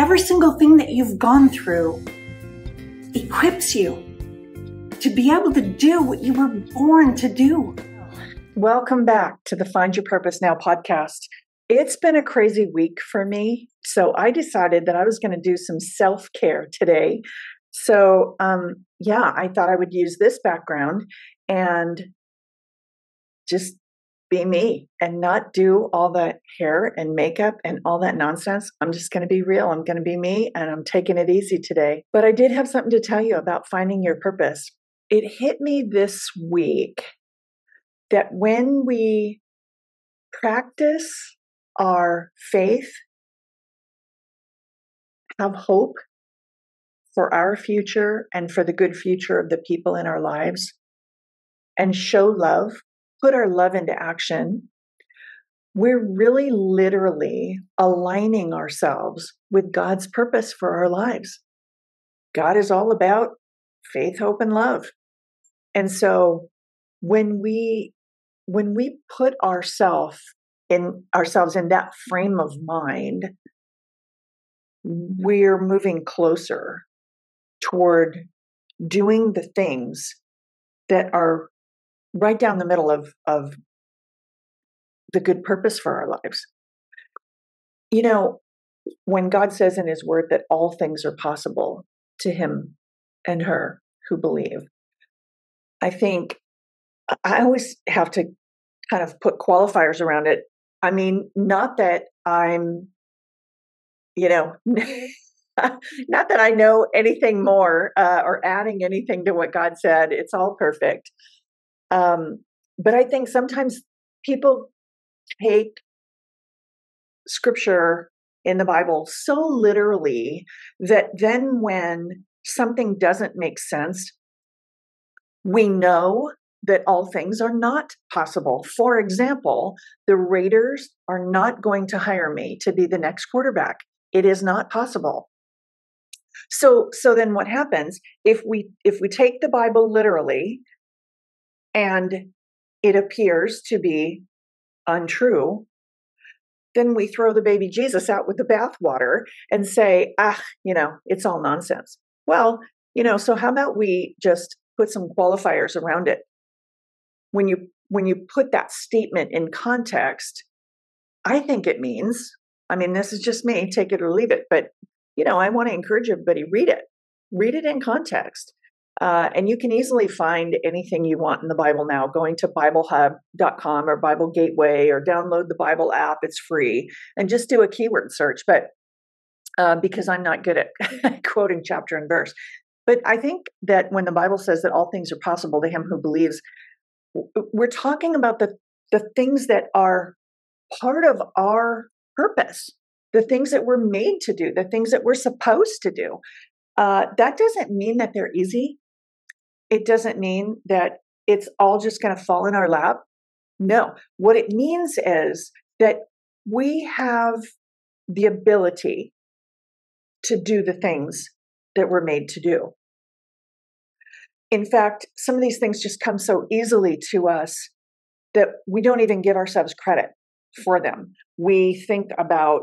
every single thing that you've gone through equips you to be able to do what you were born to do. Welcome back to the Find Your Purpose Now podcast. It's been a crazy week for me, so I decided that I was going to do some self-care today. So, I thought I would use this background and just be me and not do all that hair and makeup and all that nonsense. I'm just going to be real. I'm going to be me, and I'm taking it easy today. But I did have something to tell you about finding your purpose. It hit me this week that when we practice our faith, have hope for our future and for the good future of the people in our lives, and show love, put our love into action, we're really literally aligning ourselves with God's purpose for our lives. God is all about faith, hope, and love. And so when we put ourselves in that frame of mind, we're moving closer toward doing the things that are right down the middle of the good purpose for our lives. You know, when God says in His Word that all things are possible to him and her who believe, I think I always have to kind of put qualifiers around it. I mean, not that I'm, not that I know anything more or adding anything to what God said. It's all perfect. But I think sometimes people take scripture in the Bible so literally that then when something doesn't make sense, we know that all things are not possible. For example, the Raiders are not going to hire me to be the next quarterback. It is not possible. So then what happens if we take the Bible literally and it appears to be untrue, then we throw the baby Jesus out with the bathwater and say, it's all nonsense. Well, so how about we just put some qualifiers around it? When you put that statement in context, I think it means, this is just me, take it or leave it, but I want to encourage everybody, read it in context. And you can easily find anything you want in the Bible now, going to BibleHub.com or Bible Gateway, or download the Bible app. It's free, and just do a keyword search. But because I'm not good at quoting chapter and verse, but I think that when the Bible says that all things are possible to him who believes, we're talking about the things that are part of our purpose, the things that we're made to do, the things that we're supposed to do. That doesn't mean that they're easy. It doesn't mean that it's all just going to fall in our lap. No, what it means is that we have the ability to do the things that we're made to do. In fact, some of these things just come so easily to us that we don't even give ourselves credit for them. We think about,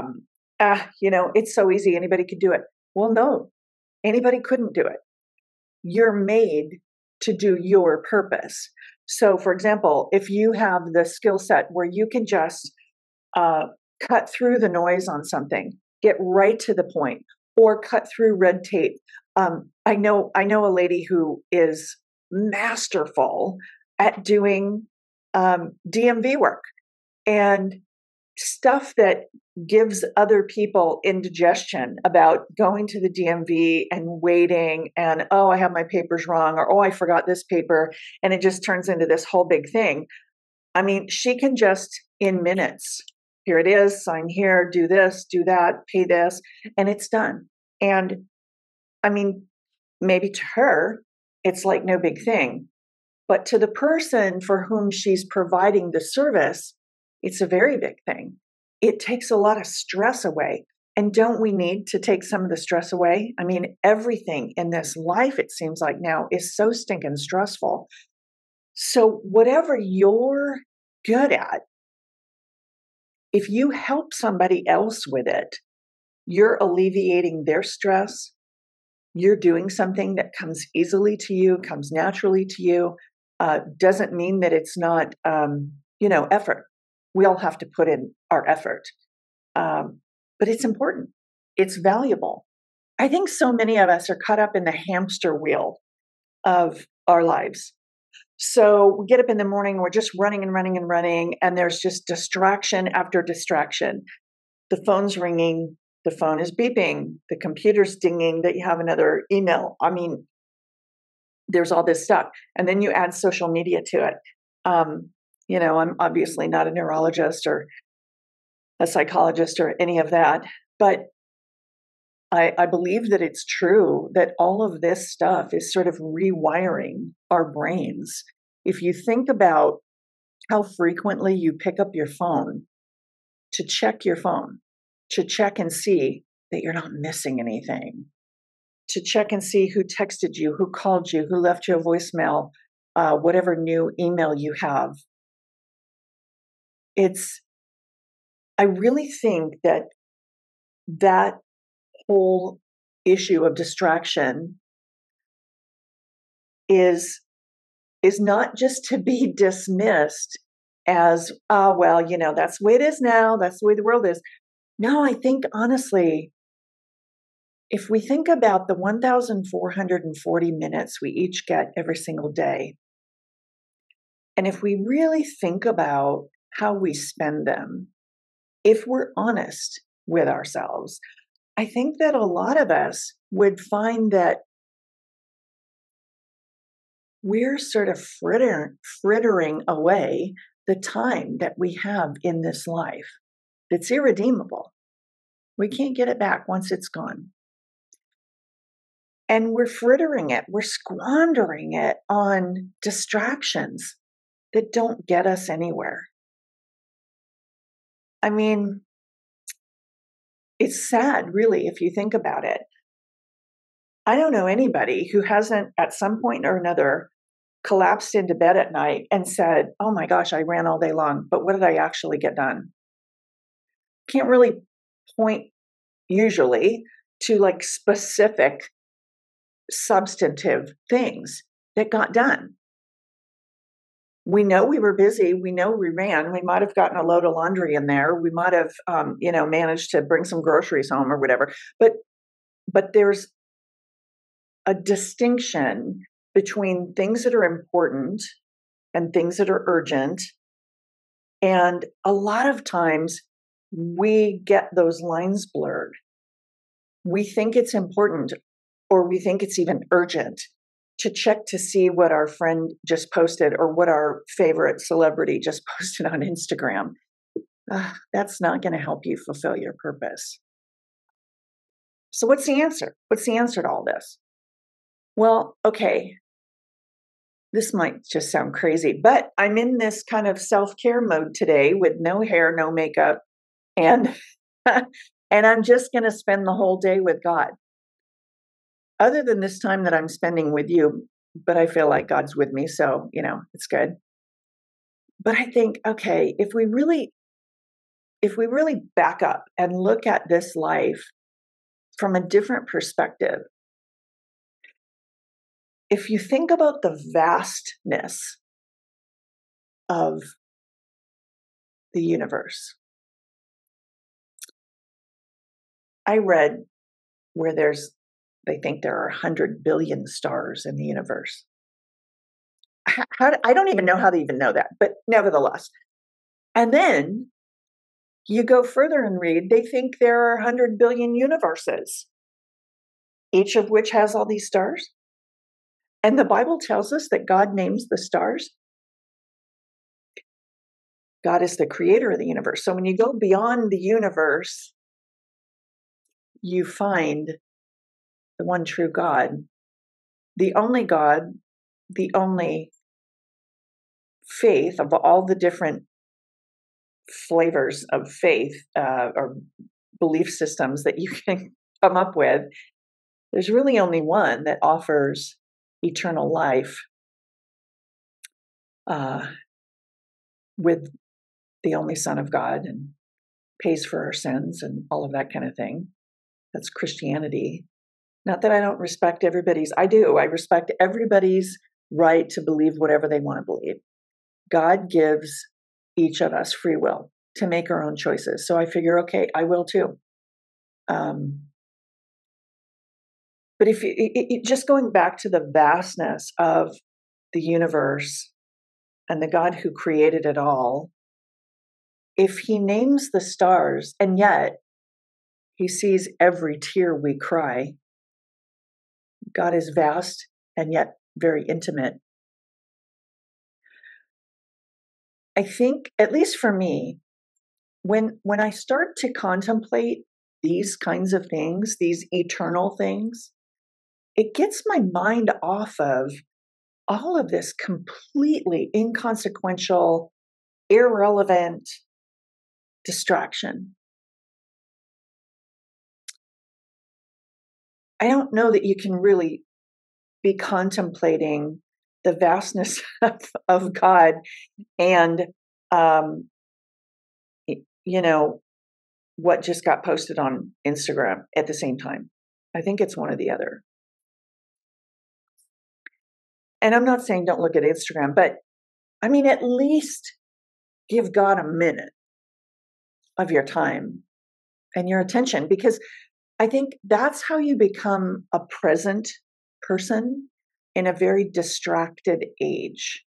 it's so easy, anybody could do it. Well, no, anybody couldn't do it. You're made to do your purpose. So, for example, if you have the skill set where you can just cut through the noise on something, get right to the point, or cut through red tape. I know a lady who is masterful at doing DMV work and stuff that gives other people indigestion about going to the DMV and waiting and, I have my papers wrong, or, I forgot this paper. And it just turns into this whole big thing. She can just in minutes, here it is, sign here, do this, do that, pay this, and it's done. And maybe to her, it's like no big thing. But to the person for whom she's providing the service, it's a very big thing. It takes a lot of stress away. And don't we need to take some of the stress away? Everything in this life, it seems like now, is so stinking stressful. So whatever you're good at, if you help somebody else with it, you're alleviating their stress. You're doing something that comes easily to you, comes naturally to you. Doesn't mean that it's not, effort. We all have to put in our effort. But it's important. It's valuable. I think so many of us are caught up in the hamster wheel of our lives. So we get up in the morning, we're just running and running and running, and there's just distraction after distraction. The phone's ringing, the phone is beeping, the computer's dinging that you have another email. I mean, there's all this stuff. And then you add social media to it. I'm obviously not a neurologist or a psychologist or any of that, but I believe that it's true that all of this stuff is sort of rewiring our brains. If you think about how frequently you pick up your phone, to check and see that you're not missing anything, to check and see who texted you, who called you, who left you a voicemail, whatever new email you have. I really think that whole issue of distraction is not just to be dismissed as, that's the way it is now, that's the way the world is. No, I think honestly, if we think about the 1,440 minutes we each get every single day, and if we really think about how we spend them, if we're honest with ourselves, I think that a lot of us would find that we're sort of frittering away the time that we have in this life that's irredeemable. We can't get it back once it's gone. And we're frittering it, we're squandering it on distractions that don't get us anywhere. I mean, it's sad, really, if you think about it. I don't know anybody who hasn't, at some point or another, collapsed into bed at night and said, oh my gosh, I ran all day long, but what did I actually get done? Can't really point, usually, to like specific substantive things that got done. We know we were busy. We know we ran. We might have gotten a load of laundry in there. We might have, managed to bring some groceries home or whatever. But there's a distinction between things that are important and things that are urgent. And a lot of times we get those lines blurred. We think it's important, or we think it's even urgent to check to see what our friend just posted or what our favorite celebrity just posted on Instagram. That's not going to help you fulfill your purpose. So what's the answer? What's the answer to all this? Well, okay, this might just sound crazy, but I'm in this kind of self-care mode today with no hair, no makeup, and and I'm just going to spend the whole day with God. Other than this time that I'm spending with you, but I feel like God's with me, so, it's good. But I think, okay, if we really back up and look at this life from a different perspective, if you think about the vastness of the universe, I read where they think there are 100 billion stars in the universe. I don't even know how they even know that, but nevertheless. And then you go further and read, they think there are 100 billion universes, each of which has all these stars. And the Bible tells us that God names the stars. God is the creator of the universe. So when you go beyond the universe, you find the one true God, the only faith of all the different flavors of faith or belief systems that you can come up with. There's really only one that offers eternal life with the only Son of God and pays for our sins and all of that kind of thing. That's Christianity. Not that I don't respect everybody's, I do. I respect everybody's right to believe whatever they want to believe. God gives each of us free will to make our own choices. So I figure, okay, I will too. But if just going back to the vastness of the universe and the God who created it all, if he names the stars and yet he sees every tear we cry, God is vast and yet very intimate. I think, at least for me, when I start to contemplate these kinds of things, these eternal things, it gets my mind off of all of this completely inconsequential, irrelevant distraction. I don't know that you can really be contemplating the vastness of God and, what just got posted on Instagram at the same time. I think it's one or the other. And I'm not saying don't look at Instagram, but I mean, at least give God a minute of your time and your attention, because I think that's how you become a present person in a very distracted age.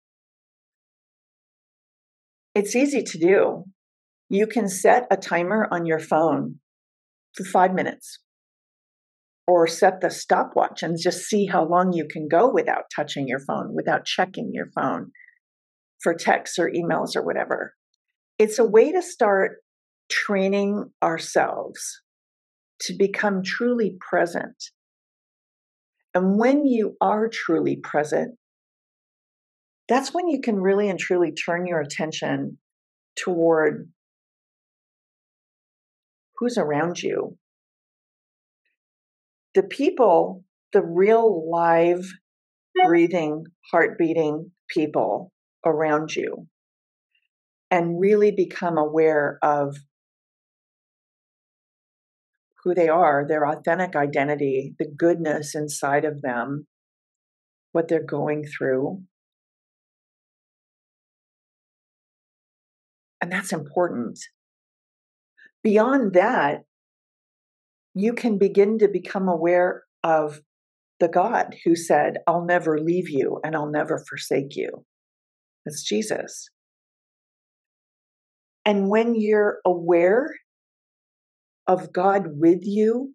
It's easy to do. You can set a timer on your phone for 5 minutes, or set the stopwatch and just see how long you can go without touching your phone, without checking your phone for texts or emails or whatever. It's a way to start training ourselves to become truly present. And when you are truly present, that's when you can really and truly turn your attention toward who's around you. The people, the real live, breathing, heart-beating people around you, and really become aware of who they are, their authentic identity, the goodness inside of them, what they're going through. And that's important. Beyond that, you can begin to become aware of the God who said, I'll never leave you and I'll never forsake you. That's Jesus. And when you're aware of God with you,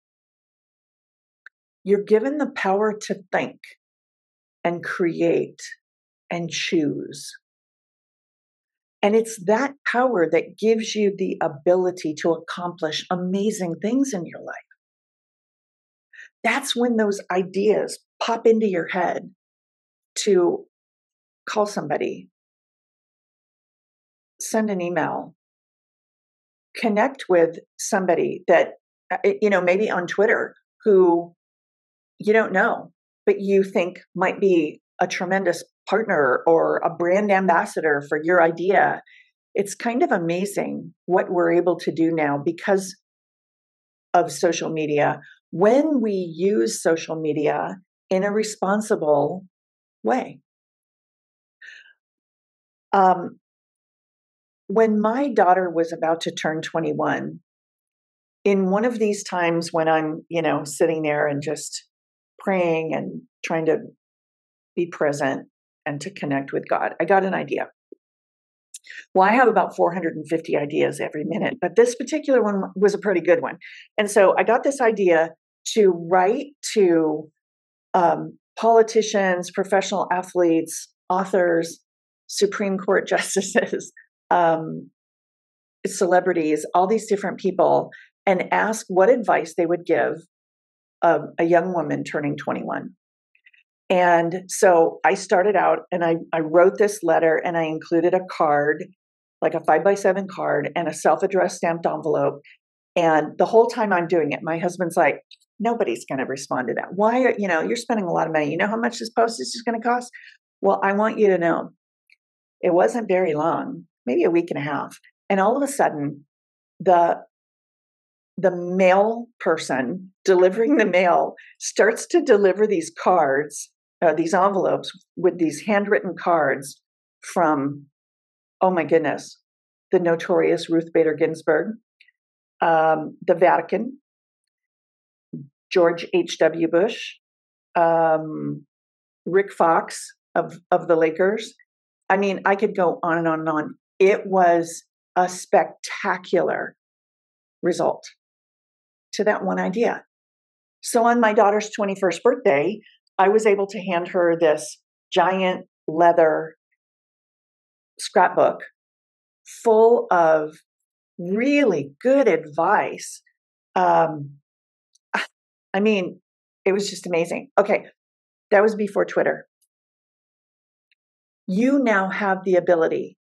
you're given the power to think and create and choose. And it's that power that gives you the ability to accomplish amazing things in your life. That's when those ideas pop into your head to call somebody, send an email, connect with somebody that, maybe on Twitter who you don't know, but you think might be a tremendous partner or a brand ambassador for your idea. It's kind of amazing what we're able to do now because of social media when we use social media in a responsible way. When my daughter was about to turn 21, in one of these times when I'm, sitting there and just praying and trying to be present and to connect with God, I got an idea. Well, I have about 450 ideas every minute, but this particular one was a pretty good one. And so I got this idea to write to politicians, professional athletes, authors, Supreme Court justices, celebrities, all these different people, and ask what advice they would give a young woman turning 21. And so I started out and I wrote this letter and I included a card, like a 5x7 card and a self-addressed stamped envelope. And the whole time I'm doing it, my husband's like, nobody's going to respond to that. Why are, you're spending a lot of money. You know how much this postage is going to cost? Well, I want you to know it wasn't very long, maybe a week and a half. And all of a sudden, the the mail person delivering the mail starts to deliver these cards, these envelopes with these handwritten cards from, oh my goodness, the notorious Ruth Bader Ginsburg, the Vatican, George H.W. Bush, Rick Fox of the Lakers. I mean, I could go on and on and on. It was a spectacular result to that one idea. So on my daughter's 21st birthday, I was able to hand her this giant leather scrapbook full of really good advice. I mean, it was just amazing. Okay, that was before Twitter. You now have the ability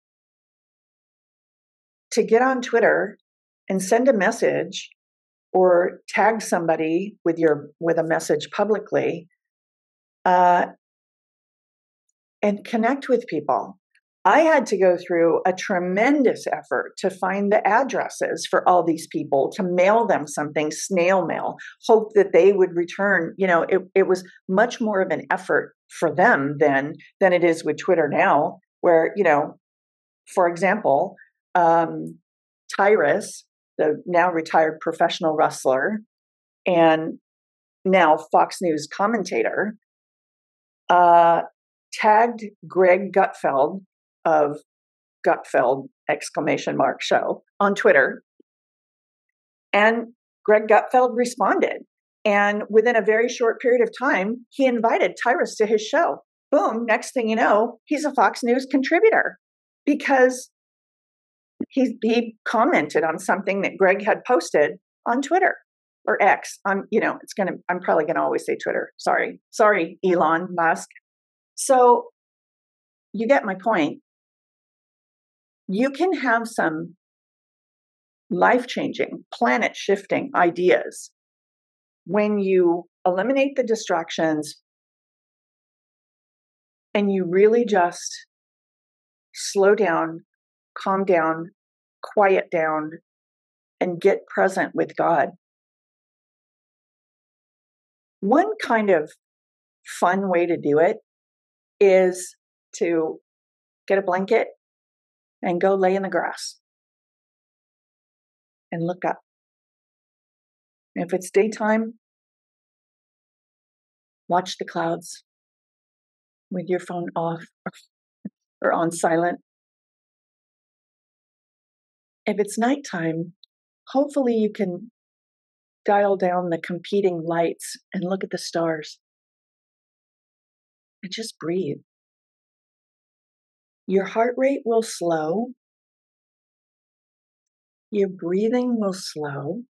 to get on Twitter and send a message or tag somebody with a message publicly, and connect with people. I had to go through a tremendous effort to find the addresses for all these people, to mail them something, snail mail, hope that they would return. You know, it was much more of an effort for them than it is with Twitter now, where, you know, for example, Tyrus, the now retired professional wrestler and now Fox News commentator, tagged Greg Gutfeld of Gutfeld ! Show on Twitter. And Greg Gutfeld responded. And within a very short period of time, he invited Tyrus to his show. Boom, next thing you know, he's a Fox News contributor because he commented on something that Greg had posted on Twitter or X. I'm probably gonna always say Twitter. Sorry, Elon Musk. So you get my point. You can have some life-changing, planet-shifting ideas when you eliminate the distractions and you really just slow down, calm down, quiet down, and get present with God. One kind of fun way to do it is to get a blanket and go lay in the grass and look up. And if it's daytime, watch the clouds with your phone off or on silent. If it's nighttime, hopefully you can dial down the competing lights and look at the stars and just breathe. Your heart rate will slow. Your breathing will slow.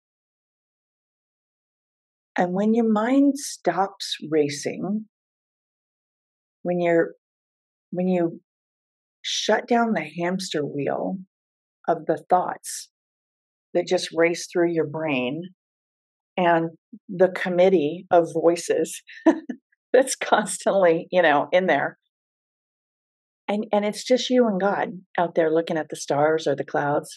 And when your mind stops racing, when you shut down the hamster wheel of the thoughts that just race through your brain and the committee of voices that's constantly, in there. And it's just you and God out there looking at the stars or the clouds.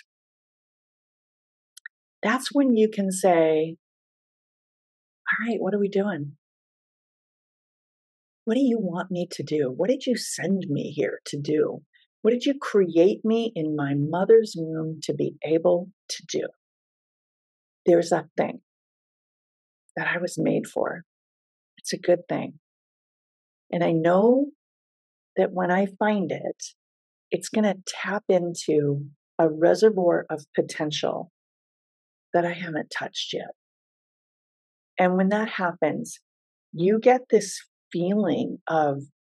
That's when you can say, all right, what are we doing? What do you want me to do? What did you send me here to do? What did you create me in my mother's womb to be able to do? There's that thing that I was made for. It's a good thing. And I know that when I find it, it's going to tap into a reservoir of potential that I haven't touched yet. And when that happens, you get this feeling of,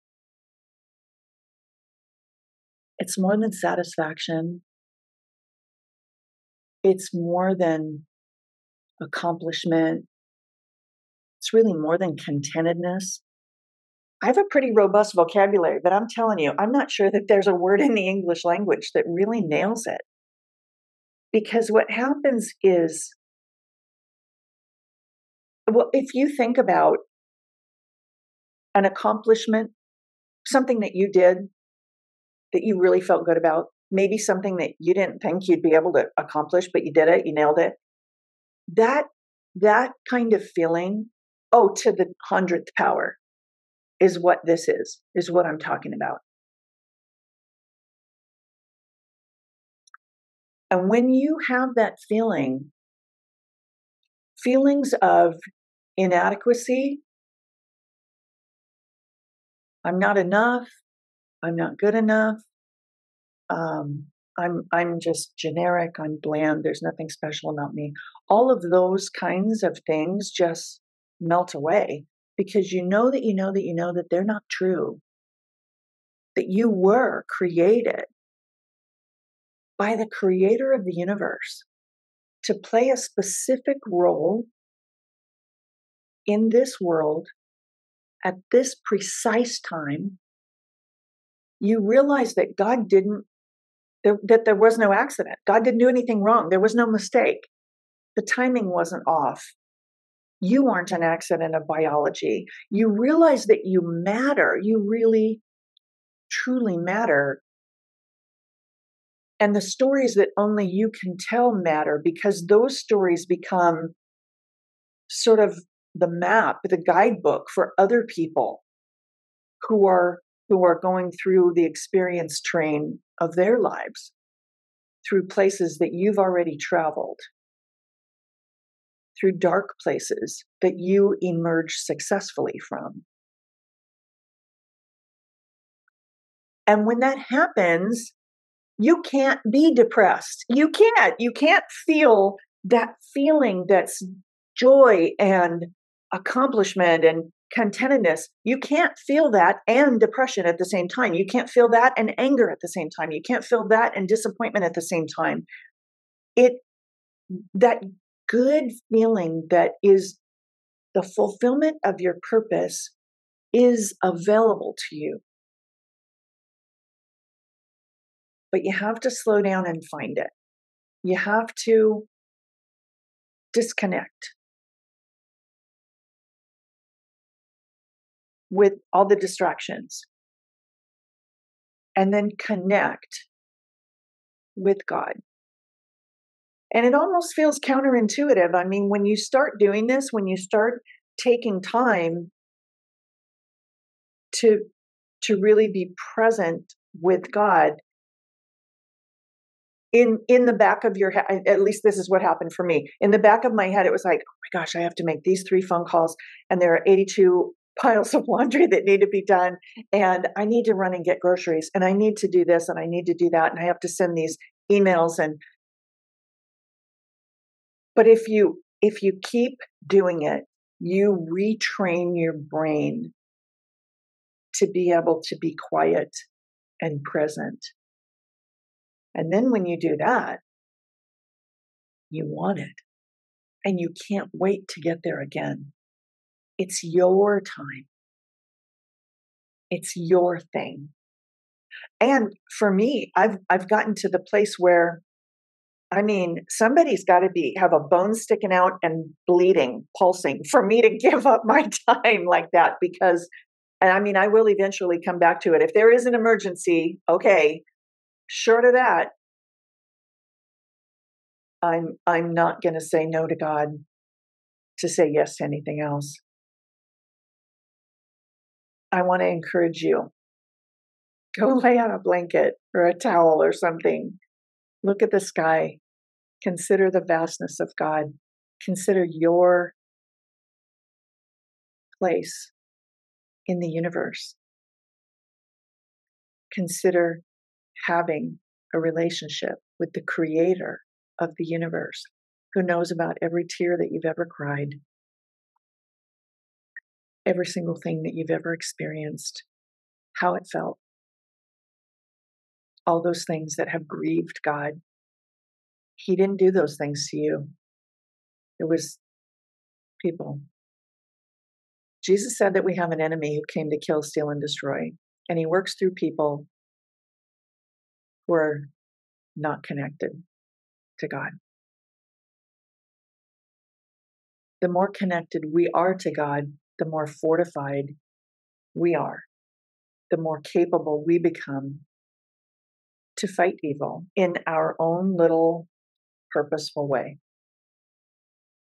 it's more than satisfaction. It's more than accomplishment. It's really more than contentedness. I have a pretty robust vocabulary, but I'm telling you, I'm not sure that there's a word in the English language that really nails it. Because what happens is, well, if you think about an accomplishment, something that you did that you really felt good about, maybe something that you didn't think you'd be able to accomplish, but you did it, you nailed it. that kind of feeling, oh, to the 100th power, is what this is what I'm talking about. And when you have that feelings of inadequacy, I'm not enough, I'm not good enough, I'm just generic, I'm bland, there's nothing special about me. All of those kinds of things just melt away because you know that they're not true. That you were created by the creator of the universe to play a specific role in this world at this precise time. You realize that God didn't, that there was no accident. God didn't do anything wrong. There was no mistake. The timing wasn't off. You aren't an accident of biology. You realize that you matter. You really, truly matter. And the stories that only you can tell matter because those stories become sort of the map, the guidebook for other people who are going through the experience train of their lives, through places that you've already traveled, through dark places that you emerged successfully from. And when that happens, you can't be depressed. You can't feel that feeling that's joy and accomplishment and contentedness. You can't feel that and depression at the same time. You can't feel that and anger at the same time. You can't feel that and disappointment at the same time. That good feeling that is the fulfillment of your purpose is available to you. But you have to slow down and find it. You have to disconnect with all the distractions and then connect with God. And it almost feels counterintuitive. I mean, when you start doing this, when you start taking time to really be present with God, in the back of your head, at least this is what happened for me. In the back of my head, it was like, oh my gosh, I have to make these 3 phone calls, and there are 82 piles of laundry that need to be done, and I need to run and get groceries, and I need to do this, and I need to do that, and I have to send these emails. But if you keep doing it, you retrain your brain to be able to be quiet and present. And then when you do that, you want it. And you can't wait to get there again. It's your time. It's your thing. And for me, I've gotten to the place where, I mean, somebody's got to have a bone sticking out and bleeding, pulsing for me to give up my time like that. Because, and I mean, I will eventually come back to it. If there is an emergency, okay, short of that, I'm not going to say no to God to say yes to anything else. I want to encourage you. Go lay on a blanket or a towel or something. Look at the sky. Consider the vastness of God. Consider your place in the universe. Consider having a relationship with the creator of the universe, who knows about every tear that you've ever cried, every single thing that you've ever experienced, how it felt, all those things that have grieved God. He didn't do those things to you. It was people. Jesus said that we have an enemy who came to kill, steal, and destroy. And he works through people who are not connected to God. The more connected we are to God, the more fortified we are, the more capable we become to fight evil in our own little purposeful way.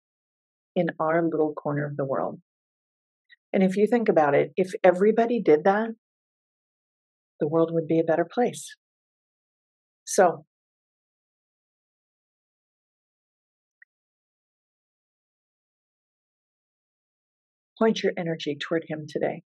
in our little corner of the world. And if you think about it, if everybody did that, the world would be a better place. So, point your energy toward him today.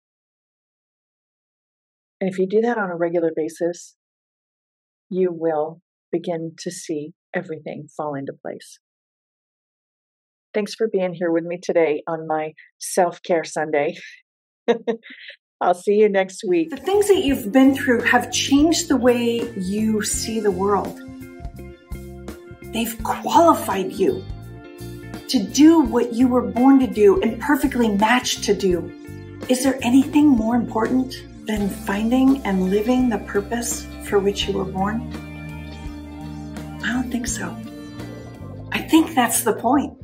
And if you do that on a regular basis, you will begin to see everything fall into place. Thanks for being here with me today on my Self-Care Sunday. I'll see you next week. The things that you've been through have changed the way you see the world. They've qualified you to do what you were born to do and perfectly matched to do. Is there anything more important than finding and living the purpose for which you were born? I don't think so. I think that's the point.